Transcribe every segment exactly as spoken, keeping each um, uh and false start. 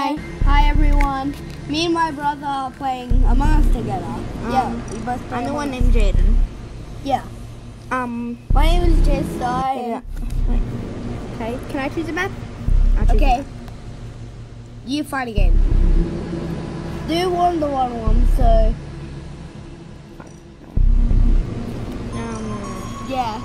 Hi. Hi everyone. Me and my brother are playing Among Us together. Um, yeah, we both play I'm the one Among Us. named Jayden. Yeah. Um, My name is Jayden. yeah. Okay, can I choose a map? I'll choose a Okay. map. You fight again. Do one the one one, so Um, yeah.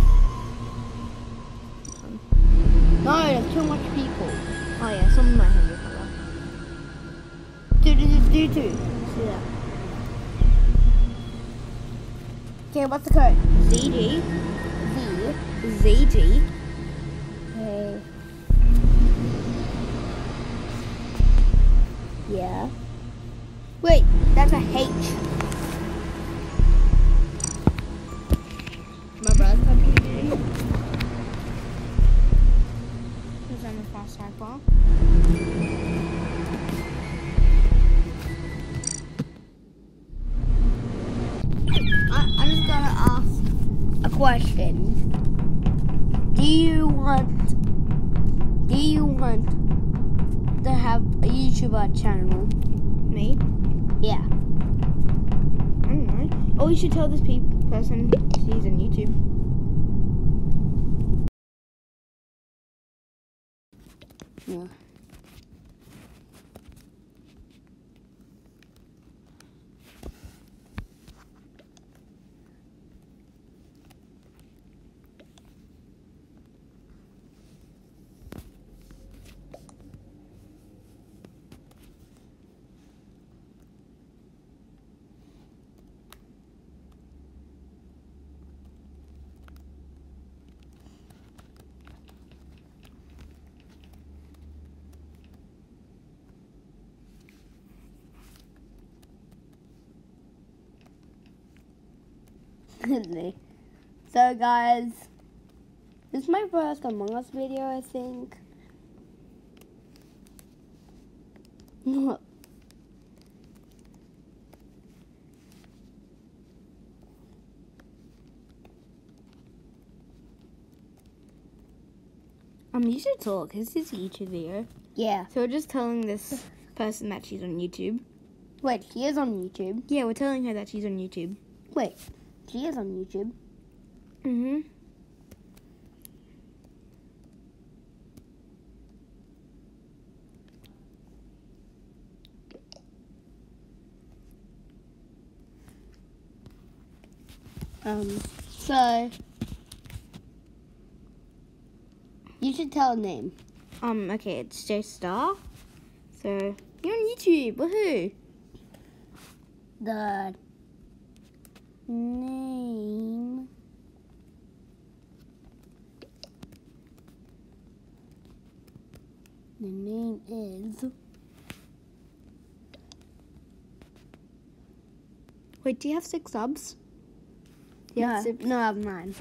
No, there's too much people. oh yeah, someone might have your color. Do do do do do. See that? Okay, what's the code? Z G. Z. Z G. Okay. Yeah. Wait, that's a H. My brother's computing. Because I'm a fast typer. I, I'm just gonna ask a question. Do you want? Do you want to have a YouTuber channel? Me? Yeah. I don't know. Oh, you should tell this pe- person she's on YouTube. Yeah. So guys, this is my first Among Us video, I think. Um, you should talk. This is a YouTube video. Yeah. So we're just telling this person that she's on YouTube. Wait, she is on YouTube. Yeah, we're telling her that she's on YouTube. Wait, she is on YouTube. Mm-hmm. Um, so you should tell a name. Um, okay, it's J Star. So you're on YouTube. Woohoo! The name the name is Wait, do you have six subs? Do you no, have six? no, I have nine.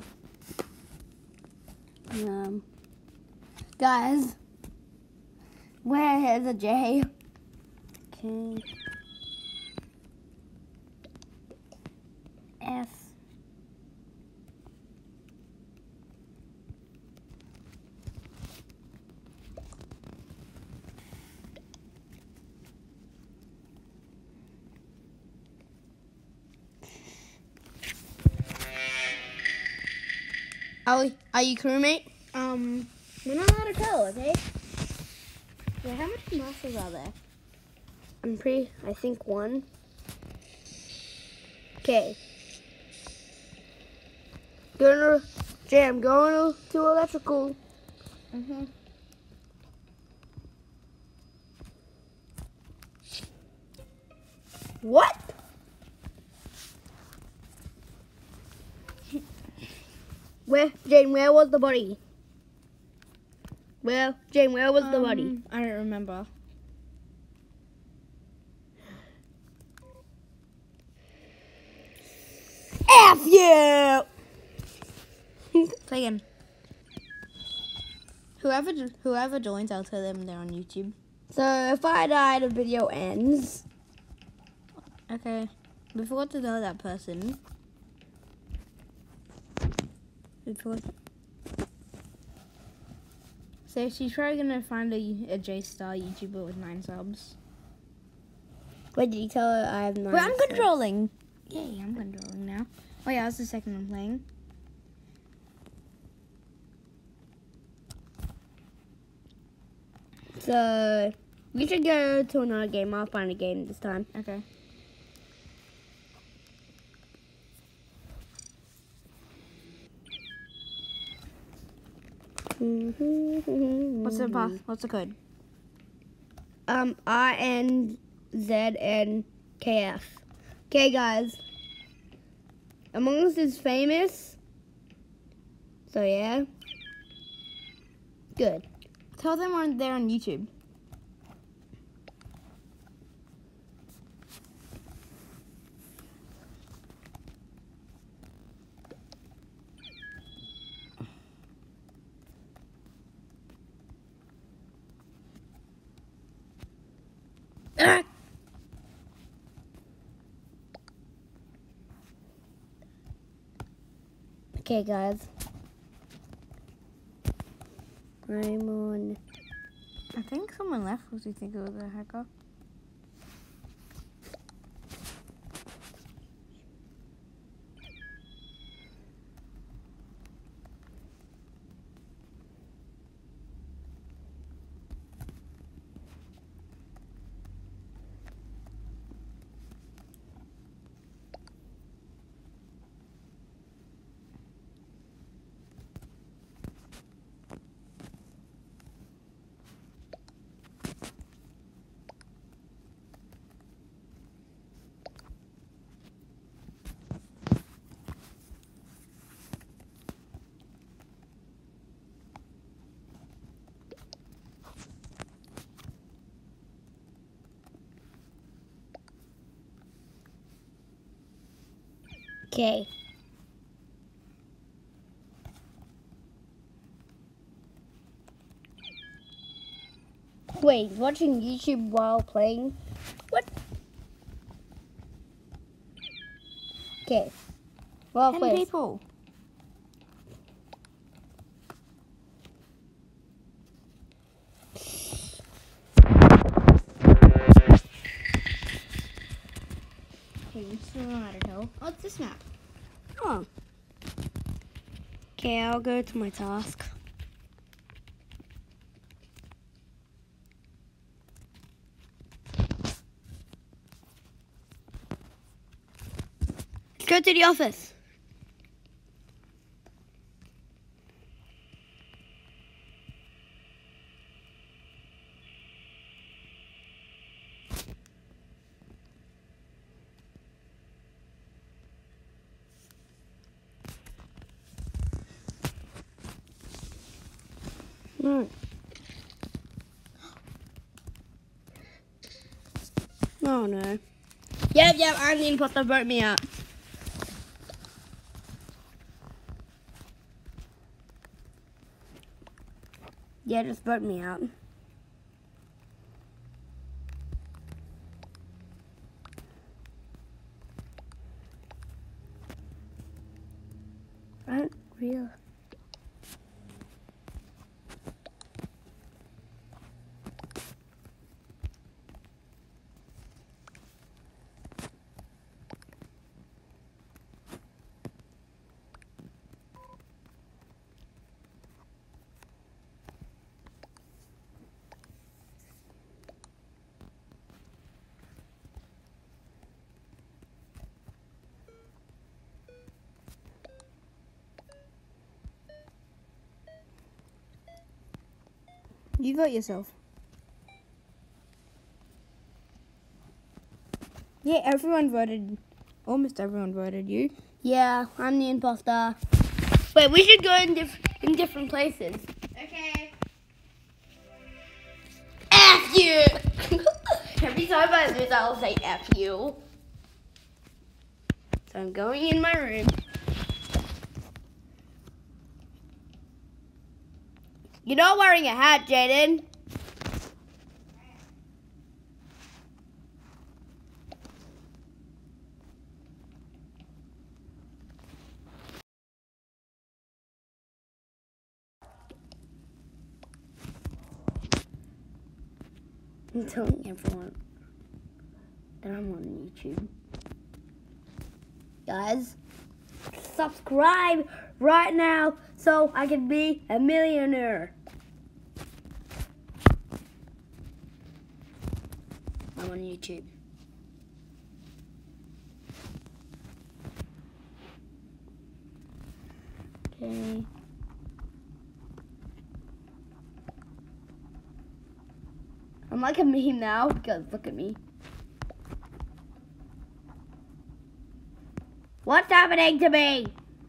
Um, guys, where is a J? Okay. F. Are, we, are you crewmate? Um, we're not allowed to tell, okay? Yeah, how many masters are there? I'm pretty, I think one. Okay. Going to, Jam, going to electrical. Mm-hmm. What? Where, Jane, where was the body? Where, Jane, where was um, the body? I don't remember. F you! Play again. Whoever whoever joins, I'll tell them they're on YouTube. So if I die, the video ends. Okay. We forgot to tell that person. We forgot. So she's probably gonna find a, a J-Star YouTuber with nine subs. Wait, did you tell her I have nine Wait, I'm subs? controlling. Yay, I'm controlling now. Oh yeah, that's the second one playing. So, we should go to another game. I'll find a game this time. Okay. What's the path? What's the code? Um, I N Z N K F. Okay, guys. Among Us is famous. So, yeah. Good. Tell them on they're on YouTube. Okay, guys. I'm on. I think someone left because we think it was a hacker. Okay. Wait, watching YouTube while playing? What? Okay. Well, Ten played. people. Okay, we still don't know how to tell. Oh, it's this map. Oh. Okay, I'll go to my task. Let's go to the office. No. Oh no. Yep, yep, I'm the imposter, vote me out. Yeah, just vote me out. I don't really. You vote yourself. Yeah, everyone voted. Almost everyone voted you. Yeah, I'm the imposter. Wait, we should go in, diff in different places. Okay. F you! Every time I lose, I'll say F you. So I'm going in my room. You're not wearing a hat, Jayden. I'm telling everyone that I'm on YouTube. Guys, subscribe right now so I can be a millionaire. I'm on YouTube. Okay. I'm like a meme now because look at me. What's happening to me?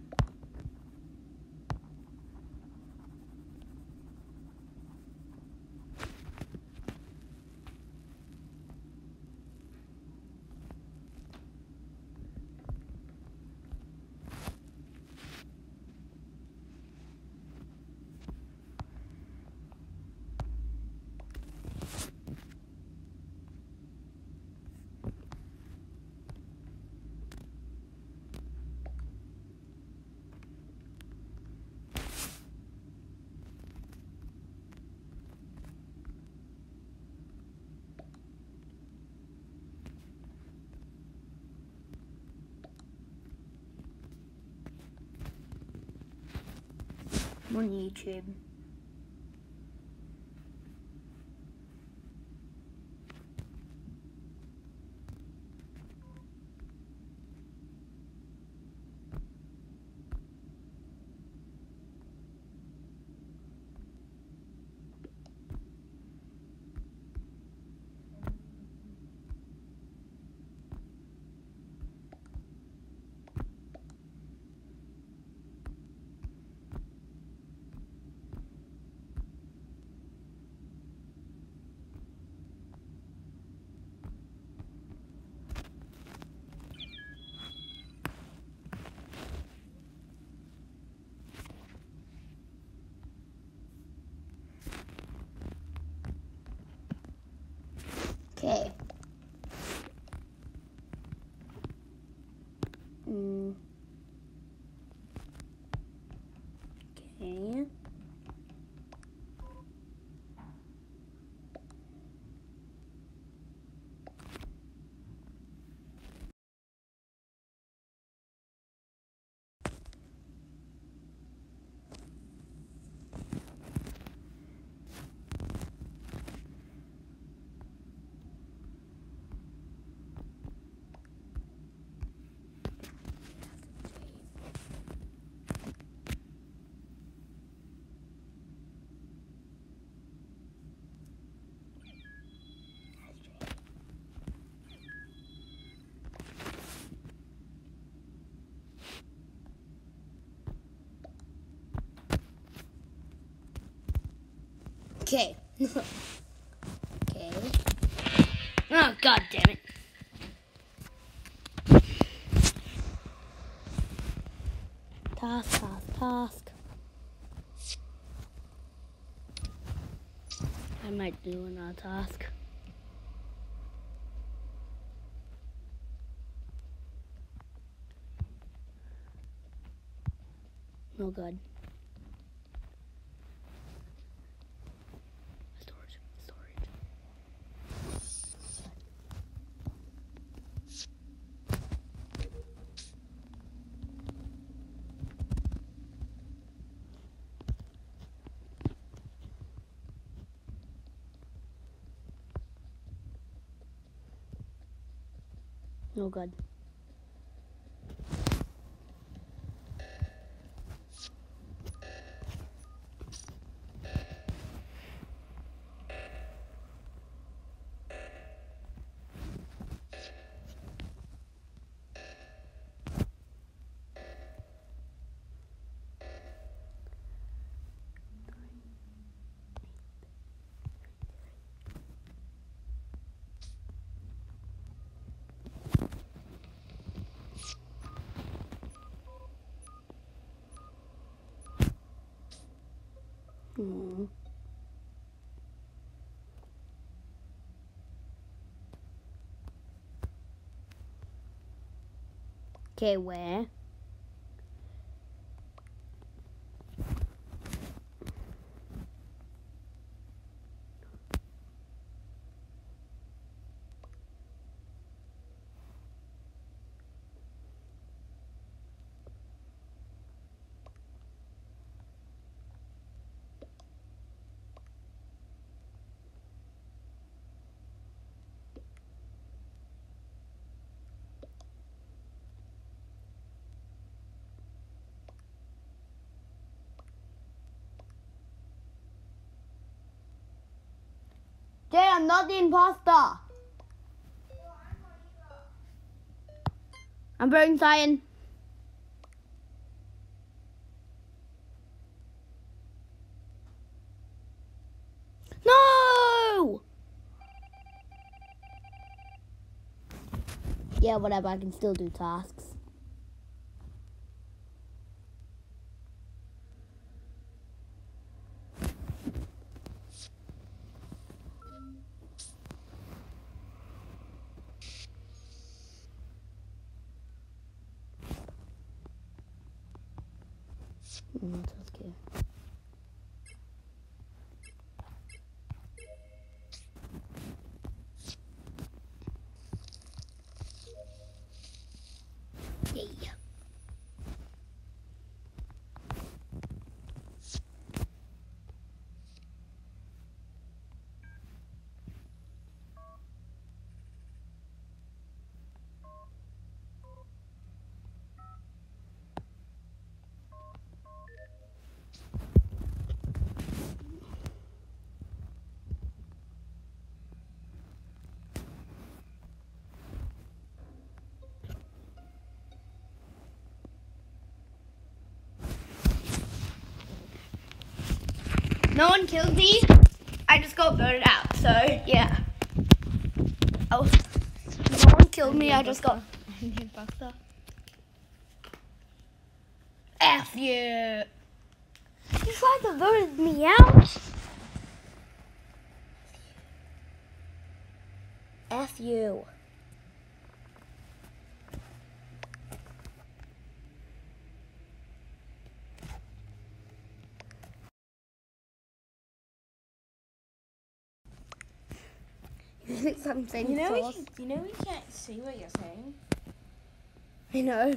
I'm on YouTube. Okay. Mm. Okay. Okay. Okay. Oh, god damn it. Task, task, task. I might do another task. Oh god. Storage, storage. Oh god. Hmm. Okay, where? I'm not the imposter. I'm voting cyan. No! Yeah, whatever. I can still do tasks. Mm, that's okay. Yeah. No one killed me. I just got voted out. So yeah. Oh, no one killed me. I just got. F you. You tried to voted me out. F you. Something. You know, we can, you know we can't see what you're saying. I know.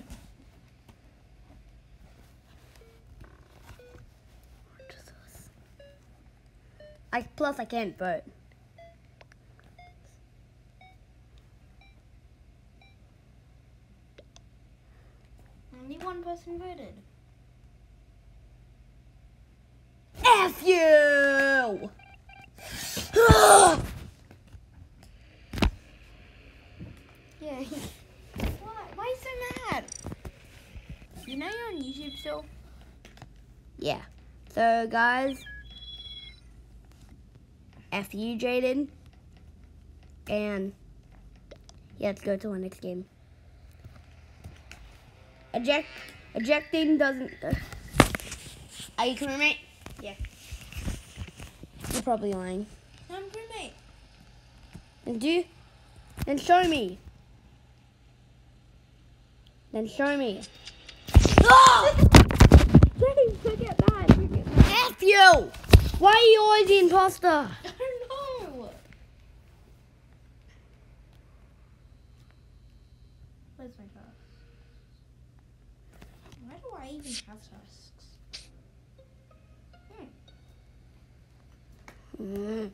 I plus I can't vote. Only one person voted. F you! Yeah. Why? Why are you so mad? You know you're on YouTube still? Yeah. So guys, F you, Jayden. And yeah, let's go to our next game. Eject, ejecting doesn't. Uh, are you crewmate? Yeah. You're probably lying. I'm crewmate. And do you? Then show me. Then show me. Oh! Please, forget that. Forget that. F you! Why are you always the imposter? I don't know. Where's my task? Why do I even have tasks? Hmm. Mm.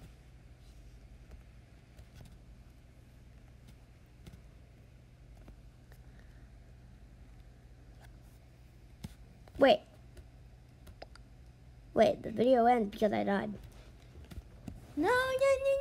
Wait. Wait, the video ends because I died. No, yeah, yeah.